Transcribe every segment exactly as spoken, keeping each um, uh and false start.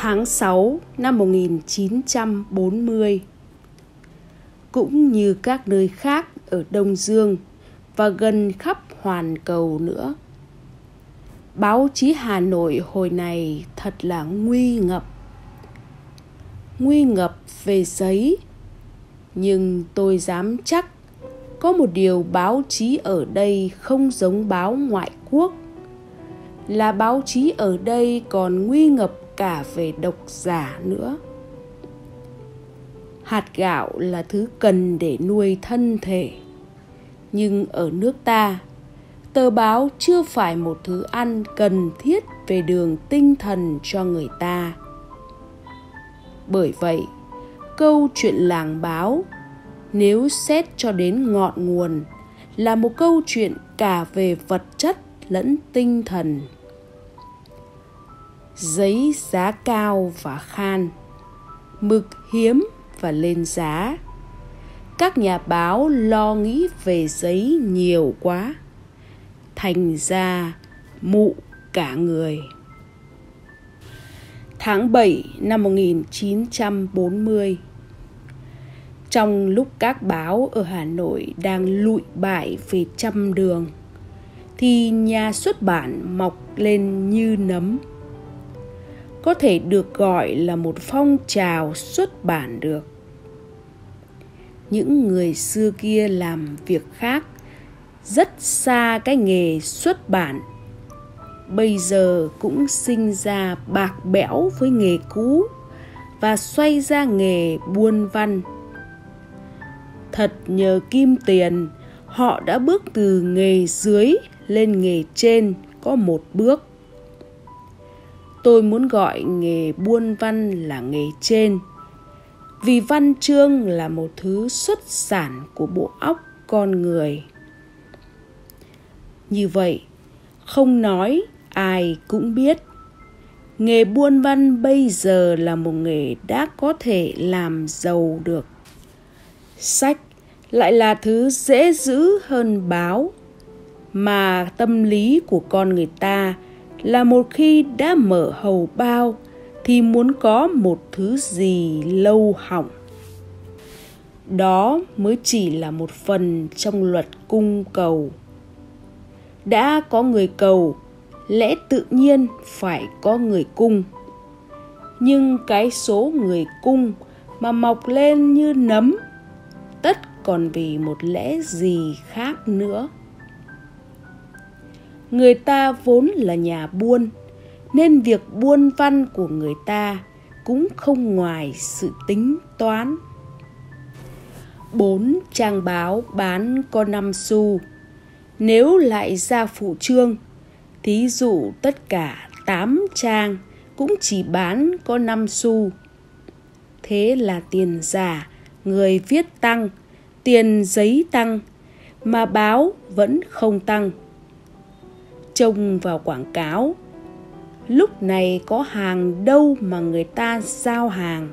tháng sáu năm một nghìn chín trăm bốn mươi. Cũng như các nơi khác ở Đông Dương và gần khắp hoàn cầu nữa, báo chí Hà Nội hồi này thật là nguy ngập. Nguy ngập về giấy, nhưng tôi dám chắc có một điều báo chí ở đây không giống báo ngoại quốc, là báo chí ở đây còn nguy ngập cả về độc giả nữa. Hạt gạo là thứ cần để nuôi thân thể, nhưng ở nước ta, tờ báo chưa phải một thứ ăn cần thiết về đường tinh thần cho người ta. Bởi vậy, câu chuyện làng báo, nếu xét cho đến ngọn nguồn, là một câu chuyện cả về vật chất lẫn tinh thần. Giấy giá cao và khan, mực hiếm và lên giá. Các nhà báo lo nghĩ về giấy nhiều quá, thành ra mụ cả người. Tháng bảy năm một nghìn chín trăm bốn mươi, trong lúc các báo ở Hà Nội đang lụi bại về trăm đường, thì nhà xuất bản mọc lên như nấm. Có thể được gọi là một phong trào xuất bản được. Những người xưa kia làm việc khác, rất xa cái nghề xuất bản, bây giờ cũng sinh ra bạc bẽo với nghề cũ và xoay ra nghề buôn văn. Thật nhờ kim tiền, họ đã bước từ nghề dưới lên nghề trên có một bước. Tôi muốn gọi nghề buôn văn là nghề trên, vì văn chương là một thứ xuất sản của bộ óc con người. Như vậy, không nói ai cũng biết, nghề buôn văn bây giờ là một nghề đã có thể làm giàu được. Sách lại là thứ dễ giữ hơn báo, mà tâm lý của con người ta là một khi đã mở hầu bao thì muốn có một thứ gì lâu hỏng. Đó mới chỉ là một phần trong luật cung cầu. Đã có người cầu, lẽ tự nhiên phải có người cung. Nhưng cái số người cung mà mọc lên như nấm, tất còn vì một lẽ gì khác nữa. Người ta vốn là nhà buôn, nên việc buôn văn của người ta cũng không ngoài sự tính toán. Bốn trang báo bán có năm xu, nếu lại ra phụ chương, thí dụ tất cả tám trang cũng chỉ bán có năm xu. Thế là tiền giả, người viết tăng, tiền giấy tăng, mà báo vẫn không tăng. Trông vào quảng cáo, lúc này có hàng đâu mà người ta giao hàng.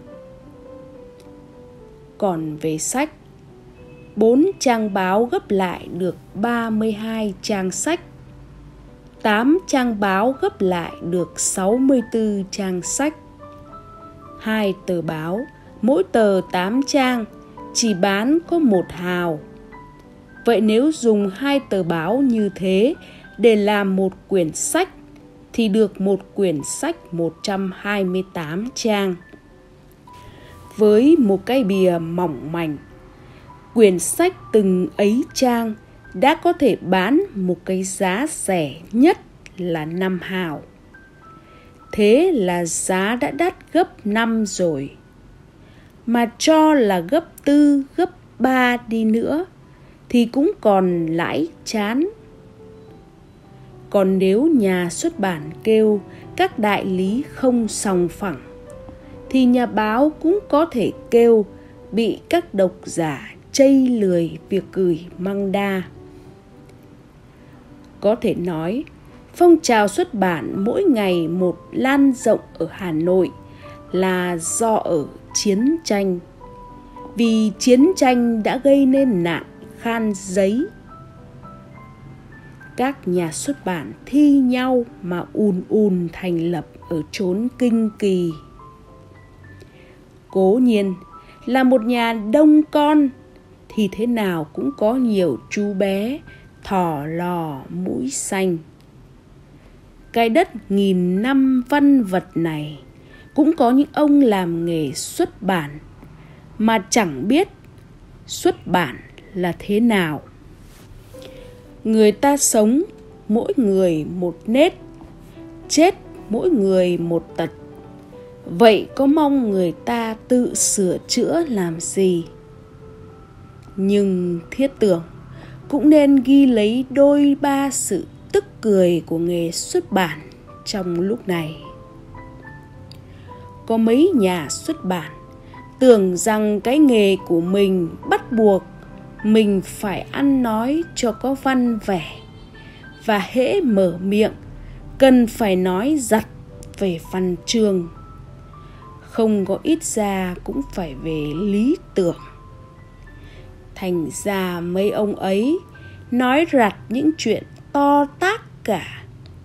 Còn về sách, bốn trang báo gấp lại được ba mươi hai trang sách, tám trang báo gấp lại được sáu mươi tư trang sách. Hai tờ báo, mỗi tờ tám trang, chỉ bán có một hào. Vậy nếu dùng hai tờ báo như thế để làm một quyển sách, thì được một quyển sách một trăm hai mươi tám trang. Với một cái bìa mỏng mảnh, quyển sách từng ấy trang đã có thể bán một cái giá rẻ nhất là năm hào. Thế là giá đã đắt gấp năm rồi. Mà cho là gấp tư, gấp ba đi nữa, thì cũng còn lãi chán. Còn nếu nhà xuất bản kêu các đại lý không sòng phẳng, thì nhà báo cũng có thể kêu bị các độc giả chây lười việc gửi măng đa. Có thể nói, phong trào xuất bản mỗi ngày một lan rộng ở Hà Nội là do ở chiến tranh. Vì chiến tranh đã gây nên nạn khan giấy. Các nhà xuất bản thi nhau mà ùn ùn thành lập ở chốn Kinh Kỳ. Cố nhiên là một nhà đông con thì thế nào cũng có nhiều chú bé thỏ lò mũi xanh. Cái đất nghìn năm văn vật này cũng có những ông làm nghề xuất bản mà chẳng biết xuất bản là thế nào. Người ta sống mỗi người một nết, chết mỗi người một tật. Vậy có mong người ta tự sửa chữa làm gì? Nhưng thiết tưởng cũng nên ghi lấy đôi ba sự tức cười của nghề xuất bản trong lúc này. Có mấy nhà xuất bản tưởng rằng cái nghề của mình bắt buộc mình phải ăn nói cho có văn vẻ, và hễ mở miệng cần phải nói dặt về văn chương, không có ít ra cũng phải về lý tưởng. Thành ra mấy ông ấy nói rặt những chuyện to tát cả.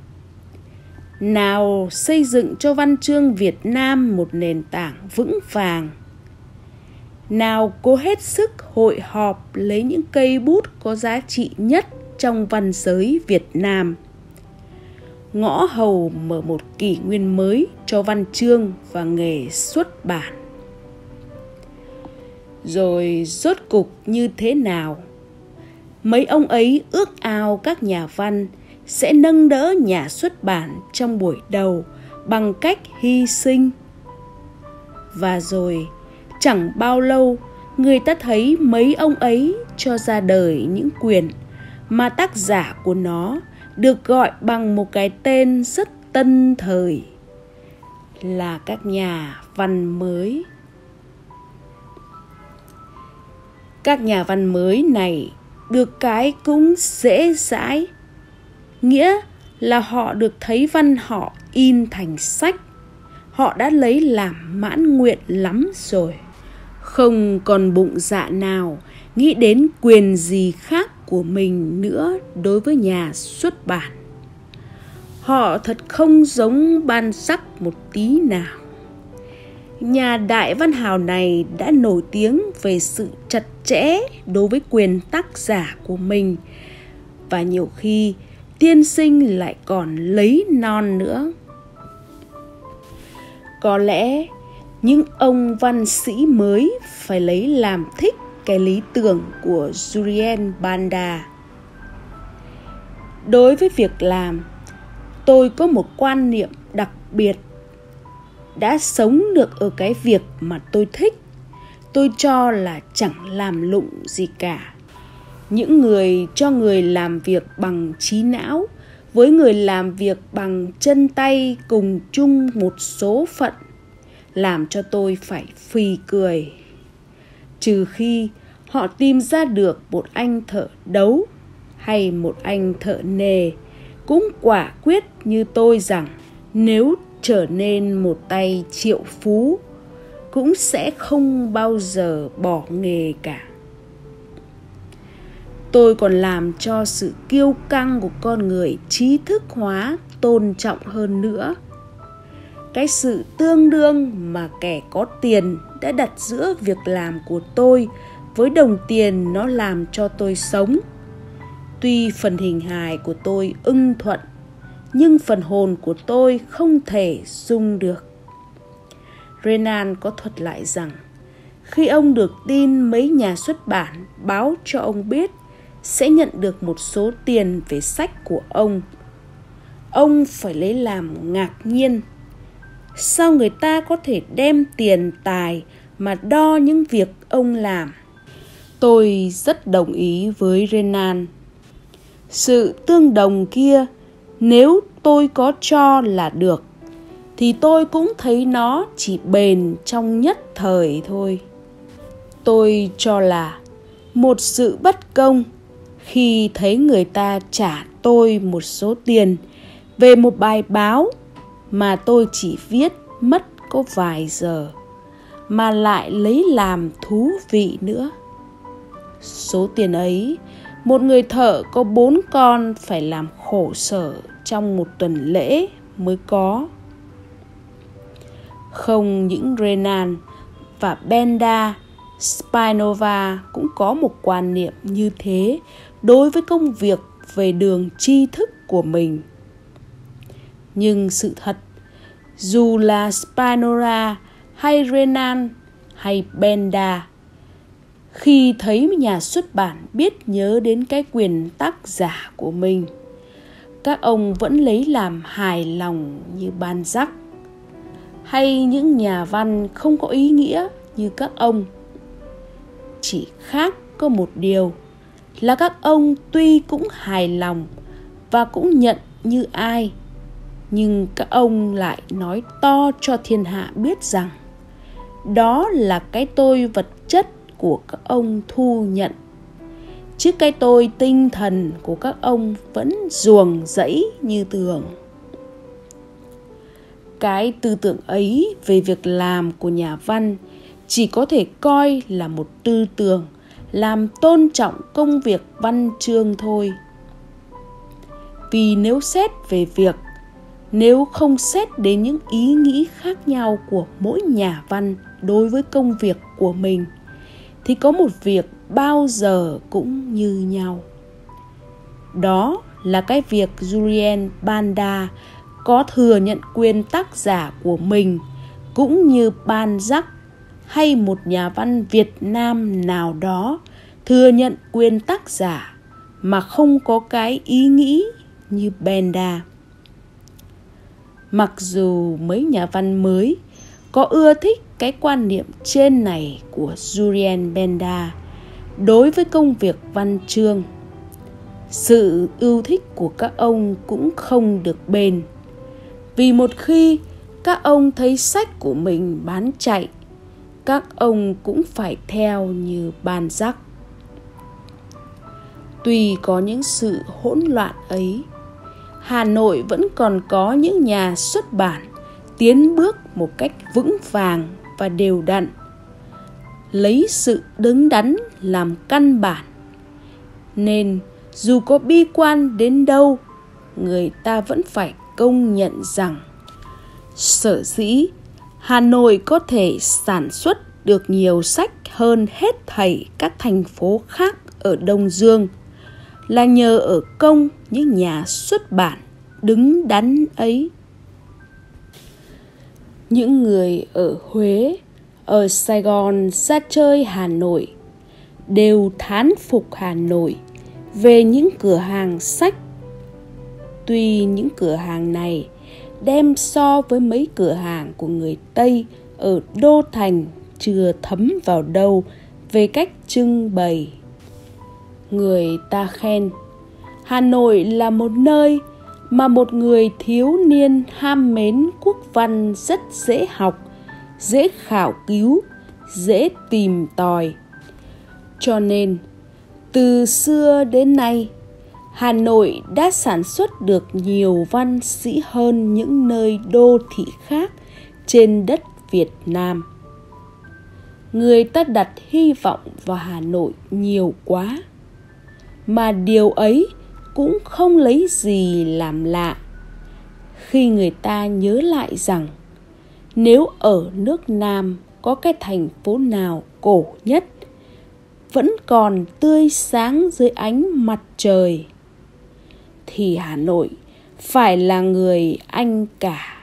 Nào xây dựng cho văn chương Việt Nam một nền tảng vững vàng, nào cố hết sức hội họp lấy những cây bút có giá trị nhất trong văn giới Việt Nam, ngõ hầu mở một kỷ nguyên mới cho văn chương và nghề xuất bản. Rồi rốt cục như thế nào? Mấy ông ấy ước ao các nhà văn sẽ nâng đỡ nhà xuất bản trong buổi đầu bằng cách hy sinh. Và rồi chẳng bao lâu người ta thấy mấy ông ấy cho ra đời những quyển mà tác giả của nó được gọi bằng một cái tên rất tân thời là các nhà văn mới. Các nhà văn mới này được cái cũng dễ dãi, nghĩa là họ được thấy văn họ in thành sách, họ đã lấy làm mãn nguyện lắm rồi, không còn bụng dạ nào nghĩ đến quyền gì khác của mình nữa đối với nhà xuất bản. Họ thật không giống Ban Sắc một tí nào. Nhà đại văn hào này đã nổi tiếng về sự chặt chẽ đối với quyền tác giả của mình, và nhiều khi tiên sinh lại còn lấy non nữa. Có lẽ những ông văn sĩ mới phải lấy làm thích cái lý tưởng của Julien Banda. Đối với việc làm, tôi có một quan niệm đặc biệt. Đã sống được ở cái việc mà tôi thích, tôi cho là chẳng làm lụng gì cả. Những người cho người làm việc bằng trí não với người làm việc bằng chân tay cùng chung một số phận làm cho tôi phải phì cười. Trừ khi họ tìm ra được một anh thợ đấu hay một anh thợ nề cũng quả quyết như tôi rằng nếu trở nên một tay triệu phú cũng sẽ không bao giờ bỏ nghề cả. Tôi còn làm cho sự kiêu căng của con người trí thức hóa tôn trọng hơn nữa. Cái sự tương đương mà kẻ có tiền đã đặt giữa việc làm của tôi với đồng tiền nó làm cho tôi sống. Tuy phần hình hài của tôi ưng thuận, nhưng phần hồn của tôi không thể dung được. Renan có thuật lại rằng, khi ông được tin mấy nhà xuất bản báo cho ông biết sẽ nhận được một số tiền về sách của ông, ông phải lấy làm ngạc nhiên. Sao người ta có thể đem tiền tài mà đo những việc ông làm? Tôi rất đồng ý với Renan. Sự tương đồng kia, nếu tôi có cho là được, thì tôi cũng thấy nó chỉ bền trong nhất thời thôi. Tôi cho là một sự bất công khi thấy người ta trả tôi một số tiền về một bài báo mà tôi chỉ viết mất có vài giờ, mà lại lấy làm thú vị nữa. Số tiền ấy, một người thợ có bốn con phải làm khổ sở trong một tuần lễ mới có. Không những Renan và Benda Spinova cũng có một quan niệm như thế đối với công việc về đường tri thức của mình. Nhưng sự thật, dù là Spinoza hay Renan hay Benda, khi thấy nhà xuất bản biết nhớ đến cái quyền tác giả của mình, các ông vẫn lấy làm hài lòng như Balzac, hay những nhà văn không có ý nghĩa như các ông. Chỉ khác có một điều là các ông tuy cũng hài lòng và cũng nhận như ai, nhưng các ông lại nói to cho thiên hạ biết rằng đó là cái tôi vật chất của các ông thu nhận, chứ cái tôi tinh thần của các ông vẫn ruồng rẫy như thường. Cái tư tưởng ấy về việc làm của nhà văn chỉ có thể coi là một tư tưởng làm tôn trọng công việc văn chương thôi. Vì nếu xét về việc, nếu không xét đến những ý nghĩ khác nhau của mỗi nhà văn đối với công việc của mình, thì có một việc bao giờ cũng như nhau. Đó là cái việc Julien Banda có thừa nhận quyền tác giả của mình, cũng như Balzac hay một nhà văn Việt Nam nào đó thừa nhận quyền tác giả mà không có cái ý nghĩ như Benda. Mặc dù mấy nhà văn mới có ưa thích cái quan niệm trên này của Julien Benda đối với công việc văn chương, sự yêu thích của các ông cũng không được bền. Vì một khi các ông thấy sách của mình bán chạy, các ông cũng phải theo như Balzac. Tuy có những sự hỗn loạn ấy, Hà Nội vẫn còn có những nhà xuất bản tiến bước một cách vững vàng và đều đặn, lấy sự đứng đắn làm căn bản. Nên dù có bi quan đến đâu, người ta vẫn phải công nhận rằng sở dĩ Hà Nội có thể sản xuất được nhiều sách hơn hết thảy các thành phố khác ở Đông Dương là nhờ ở công những nhà xuất bản đứng đắn ấy. Những người ở Huế, ở Sài Gòn ra chơi Hà Nội đều thán phục Hà Nội về những cửa hàng sách. Tuy những cửa hàng này đem so với mấy cửa hàng của người Tây ở Đô Thành chưa thấm vào đâu về cách trưng bày. Người ta khen Hà Nội là một nơi mà một người thiếu niên ham mến quốc văn rất dễ học, dễ khảo cứu, dễ tìm tòi. Cho nên, từ xưa đến nay, Hà Nội đã sản xuất được nhiều văn sĩ hơn những nơi đô thị khác trên đất Việt Nam. Người ta đặt hy vọng vào Hà Nội nhiều quá, mà điều ấy cũng không lấy gì làm lạ khi người ta nhớ lại rằng nếu ở nước Nam có cái thành phố nào cổ nhất, vẫn còn tươi sáng dưới ánh mặt trời, thì Hà Nội phải là người anh cả.